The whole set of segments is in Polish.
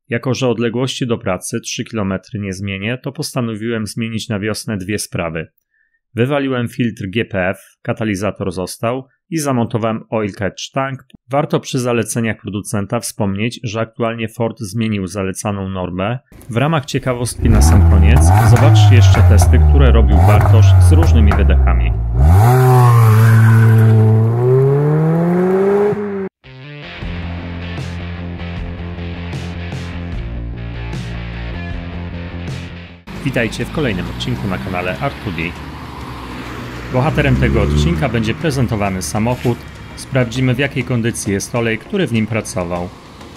Jako że odległości do pracy 3 km nie zmienię, to postanowiłem zmienić na wiosnę dwie sprawy. Wywaliłem filtr GPF, katalizator został i zamontowałem oil catch tank. Warto przy zaleceniach producenta wspomnieć, że aktualnie Ford zmienił zalecaną normę. W ramach ciekawostki na sam koniec zobaczcie jeszcze testy, które robił Bartosz z różnymi wydechami. Witajcie w kolejnym odcinku na kanale R2D. Bohaterem tego odcinka będzie prezentowany samochód. Sprawdzimy, w jakiej kondycji jest olej, który w nim pracował.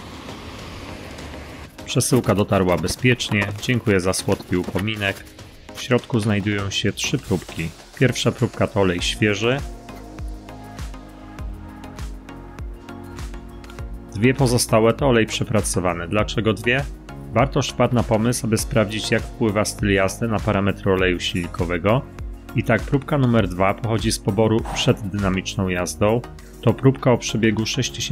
Przesyłka dotarła bezpiecznie. Dziękuję za słodki upominek. W środku znajdują się 3 próbki. Pierwsza próbka to olej świeży. 2 pozostałe to olej przepracowany. Dlaczego 2? Bartosz wpadł na pomysł, aby sprawdzić, jak wpływa styl jazdy na parametry oleju silnikowego. I tak, próbka numer 2 pochodzi z poboru przed dynamiczną jazdą. To próbka o przebiegu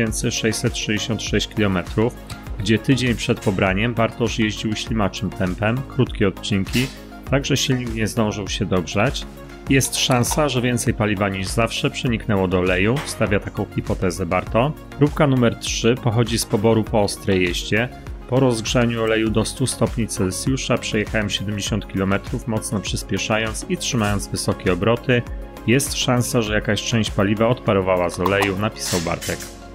6666 km, gdzie tydzień przed pobraniem Bartosz jeździł ślimaczym tempem, krótkie odcinki, także silnik nie zdążył się dogrzać. Jest szansa, że więcej paliwa niż zawsze przeniknęło do oleju, stawia taką hipotezę Barto. Próbka numer 3 pochodzi z poboru po ostrej jeździe. Po rozgrzaniu oleju do 100 stopni Celsjusza przejechałem 70 km, mocno przyspieszając i trzymając wysokie obroty. Jest szansa, że jakaś część paliwa odparowała z oleju, napisał Bartek.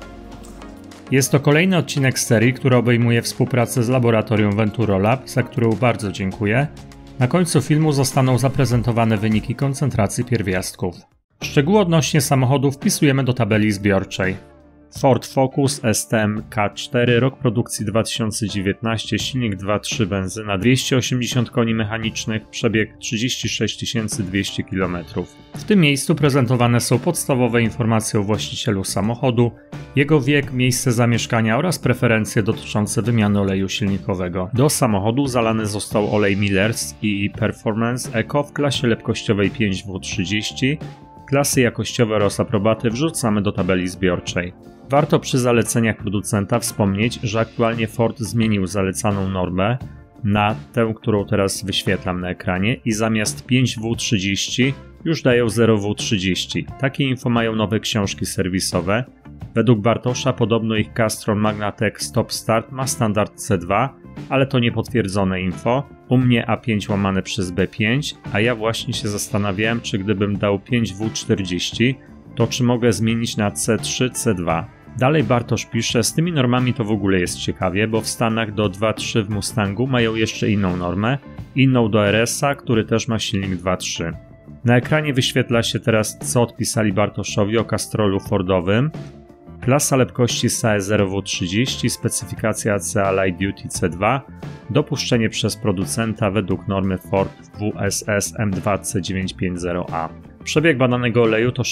Jest to kolejny odcinek z serii, który obejmuje współpracę z laboratorium Venturolab, za którą bardzo dziękuję. Na końcu filmu zostaną zaprezentowane wyniki koncentracji pierwiastków. Szczegóły odnośnie samochodu wpisujemy do tabeli zbiorczej. Ford Focus STM K4, rok produkcji 2019, silnik 2.3 benzyna, 280 koni mechanicznych, przebieg 36 200 km. W tym miejscu prezentowane są podstawowe informacje o właścicielu samochodu, jego wiek, miejsce zamieszkania oraz preferencje dotyczące wymiany oleju silnikowego. Do samochodu zalany został olej Millers EE Performance Eco w klasie lepkościowej 5W30. Klasy jakościowe oraz aprobaty wrzucamy do tabeli zbiorczej. Warto przy zaleceniach producenta wspomnieć, że aktualnie Ford zmienił zalecaną normę na tę, którą teraz wyświetlam na ekranie i zamiast 5W30 już dają 0W30. Takie info mają nowe książki serwisowe. Według Bartosza podobno ich Castron Magnatec Stop Start ma standard C2, ale to niepotwierdzone info. U mnie A5 łamane przez B5, a ja właśnie się zastanawiałem, czy gdybym dał 5W40, to czy mogę zmienić na C3, C2. Dalej Bartosz pisze, z tymi normami to w ogóle jest ciekawie, bo w Stanach do 2.3 w Mustangu mają jeszcze inną normę, inną do RS-a, który też ma silnik 2.3. Na ekranie wyświetla się teraz, co odpisali Bartoszowi o Castrolu Fordowym. Klasa lepkości SAE 0W30, specyfikacja CA Light Duty C2, dopuszczenie przez producenta według normy Ford WSS M2C950A. Przebieg badanego oleju to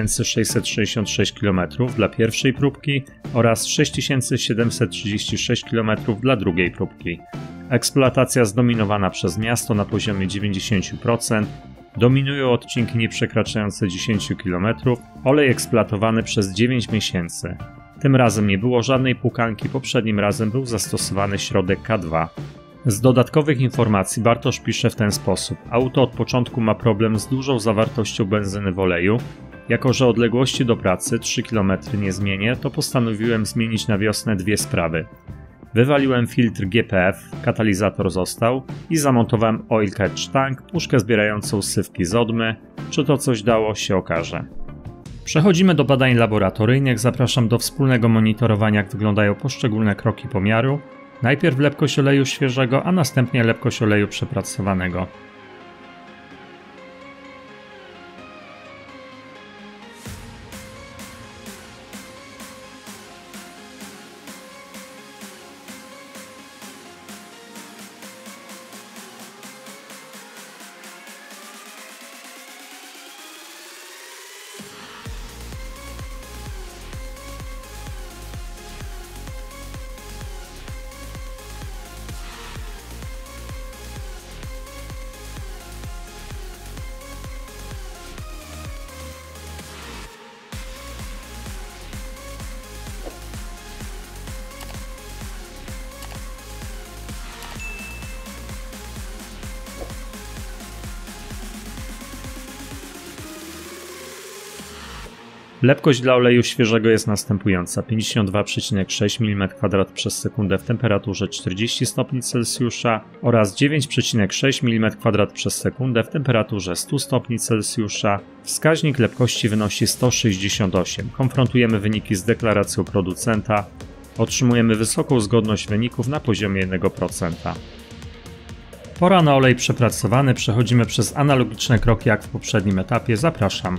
6666 km dla pierwszej próbki oraz 6736 km dla drugiej próbki. Eksploatacja zdominowana przez miasto na poziomie 90%. Dominują odcinki nieprzekraczające 10 km, olej eksploatowany przez 9 miesięcy. Tym razem nie było żadnej płukanki, poprzednim razem był zastosowany środek K2. Z dodatkowych informacji Bartosz pisze w ten sposób. Auto od początku ma problem z dużą zawartością benzyny w oleju. Jako że odległości do pracy 3 km nie zmienię, to postanowiłem zmienić na wiosnę dwie sprawy. Wywaliłem filtr GPF, katalizator został i zamontowałem oil catch tank, puszkę zbierającą sywki z odmy. Czy to coś dało, się okaże. Przechodzimy do badań laboratoryjnych. Zapraszam do wspólnego monitorowania, jak wyglądają poszczególne kroki pomiaru. Najpierw lepkość oleju świeżego, a następnie lepkość oleju przepracowanego. Lepkość dla oleju świeżego jest następująca: 52,6 mm² przez sekundę w temperaturze 40 stopni Celsjusza oraz 9,6 mm² przez sekundę w temperaturze 100 stopni Celsjusza. Wskaźnik lepkości wynosi 168. Konfrontujemy wyniki z deklaracją producenta. Otrzymujemy wysoką zgodność wyników na poziomie 1%. Pora na olej przepracowany. Przechodzimy przez analogiczne kroki jak w poprzednim etapie. Zapraszam.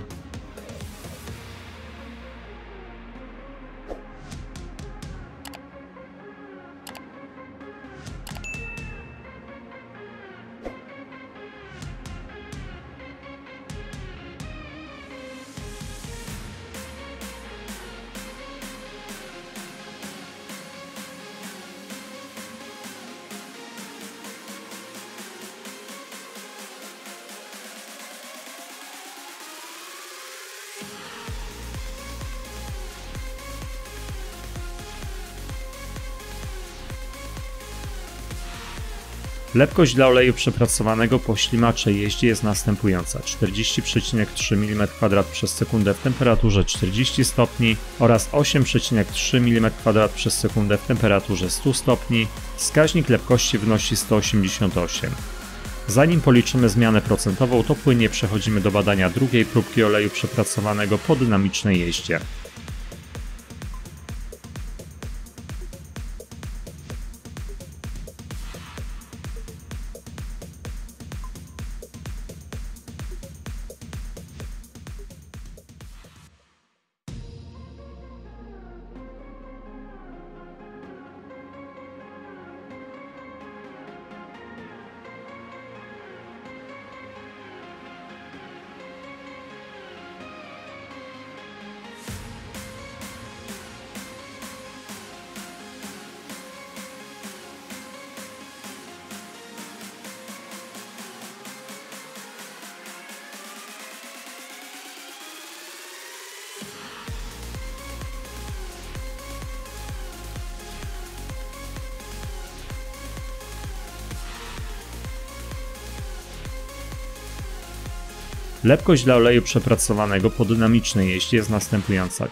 Lepkość dla oleju przepracowanego po ślimaczej jeździe jest następująca: 40,3 mm² przez sekundę w temperaturze 40 stopni oraz 8,3 mm² przez sekundę w temperaturze 100 stopni. Wskaźnik lepkości wynosi 188. Zanim policzymy zmianę procentową, to płynnie przechodzimy do badania drugiej próbki oleju przepracowanego po dynamicznej jeździe. Lepkość dla oleju przepracowanego po dynamicznej jeździe jest następująca: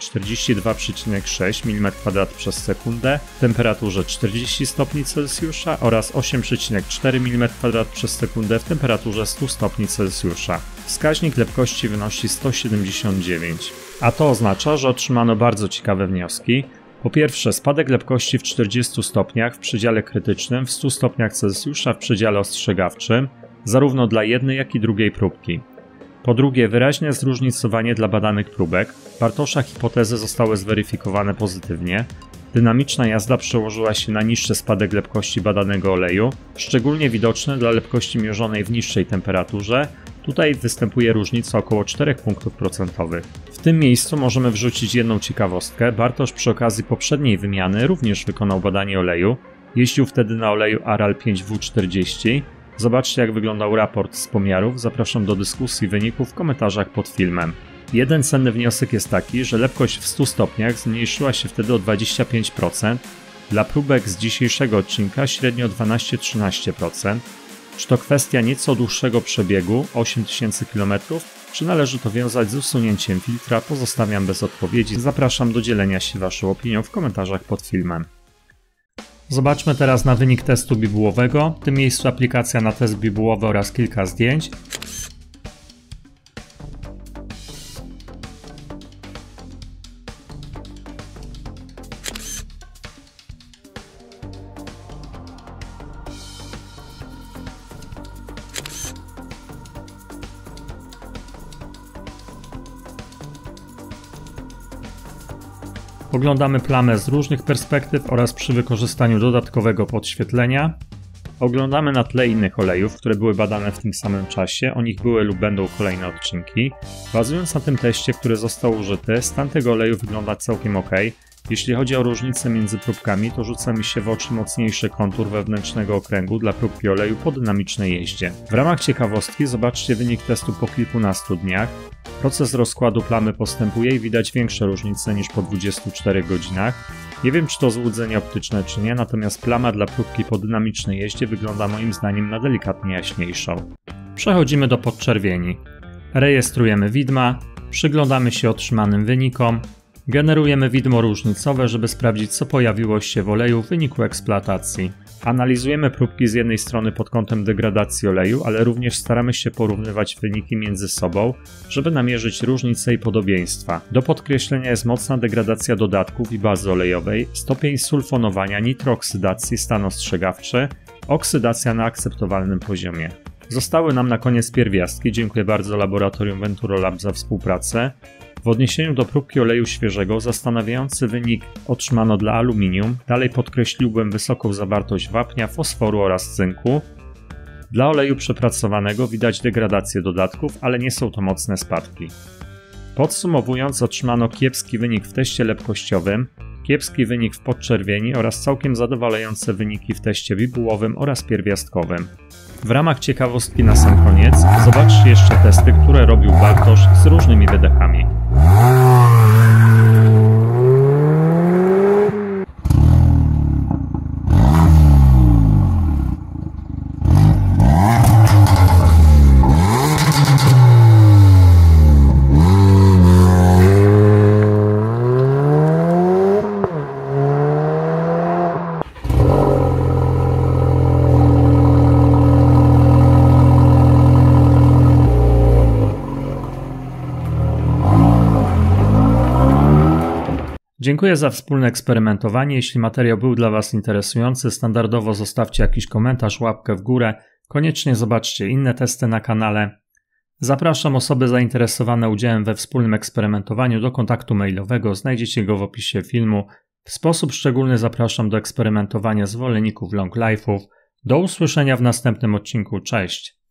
42,6 mm² przez sekundę w temperaturze 40 stopni Celsjusza oraz 8,4 mm² przez sekundę w temperaturze 100 stopni Celsjusza. Wskaźnik lepkości wynosi 179. A to oznacza, że otrzymano bardzo ciekawe wnioski. Po pierwsze, spadek lepkości w 40 stopniach w przedziale krytycznym, w 100 stopniach Celsjusza w przedziale ostrzegawczym, zarówno dla jednej, jak i drugiej próbki. Po drugie, wyraźne zróżnicowanie dla badanych próbek. Bartosza hipotezy zostały zweryfikowane pozytywnie. Dynamiczna jazda przełożyła się na niższy spadek lepkości badanego oleju, szczególnie widoczny dla lepkości mierzonej w niższej temperaturze. Tutaj występuje różnica około 4 punktów procentowych. W tym miejscu możemy wrzucić jedną ciekawostkę. Bartosz przy okazji poprzedniej wymiany również wykonał badanie oleju. Jeździł wtedy na oleju Aral 5W40. Zobaczcie, jak wyglądał raport z pomiarów. Zapraszam do dyskusji wyników w komentarzach pod filmem. Jeden cenny wniosek jest taki, że lepkość w 100 stopniach zmniejszyła się wtedy o 25%, dla próbek z dzisiejszego odcinka średnio 12-13%. Czy to kwestia nieco dłuższego przebiegu, 8000 km, czy należy to wiązać z usunięciem filtra, pozostawiam bez odpowiedzi. Zapraszam do dzielenia się Waszą opinią w komentarzach pod filmem. Zobaczmy teraz na wynik testu bibułowego. W tym miejscu aplikacja na test bibułowy oraz kilka zdjęć. Oglądamy plamę z różnych perspektyw oraz przy wykorzystaniu dodatkowego podświetlenia. Oglądamy na tle innych olejów, które były badane w tym samym czasie. O nich były lub będą kolejne odcinki. Bazując na tym teście, który został użyty, stan tego oleju wygląda całkiem ok. Jeśli chodzi o różnice między próbkami, to rzuca mi się w oczy mocniejszy kontur wewnętrznego okręgu dla próbki oleju po dynamicznej jeździe. W ramach ciekawostki zobaczcie wynik testu po kilkunastu dniach. Proces rozkładu plamy postępuje i widać większe różnice niż po 24 godzinach. Nie wiem, czy to złudzenie optyczne, czy nie, natomiast plama dla próbki po dynamicznej jeździe wygląda moim zdaniem na delikatnie jaśniejszą. Przechodzimy do podczerwieni. Rejestrujemy widma. Przyglądamy się otrzymanym wynikom. Generujemy widmo różnicowe, żeby sprawdzić, co pojawiło się w oleju w wyniku eksploatacji. Analizujemy próbki z jednej strony pod kątem degradacji oleju, ale również staramy się porównywać wyniki między sobą, żeby namierzyć różnice i podobieństwa. Do podkreślenia jest mocna degradacja dodatków i bazy olejowej, stopień sulfonowania, nitrooksydacji, stan ostrzegawczy, oksydacja na akceptowalnym poziomie. Zostały nam na koniec pierwiastki. Dziękuję bardzo Laboratorium Venturolab za współpracę. W odniesieniu do próbki oleju świeżego zastanawiający wynik otrzymano dla aluminium, dalej podkreśliłbym wysoką zawartość wapnia, fosforu oraz cynku. Dla oleju przepracowanego widać degradację dodatków, ale nie są to mocne spadki. Podsumowując, otrzymano kiepski wynik w teście lepkościowym, kiepski wynik w podczerwieni oraz całkiem zadowalające wyniki w teście bibułowym oraz pierwiastkowym. W ramach ciekawostki na sam koniec, zobaczcie jeszcze testy, które robił Bartosz z różnymi wydechami. Dziękuję za wspólne eksperymentowanie. Jeśli materiał był dla Was interesujący, standardowo zostawcie jakiś komentarz, łapkę w górę. Koniecznie zobaczcie inne testy na kanale. Zapraszam osoby zainteresowane udziałem we wspólnym eksperymentowaniu do kontaktu mailowego. Znajdziecie go w opisie filmu. W sposób szczególny zapraszam do eksperymentowania zwolenników long life'ów. Do usłyszenia w następnym odcinku. Cześć!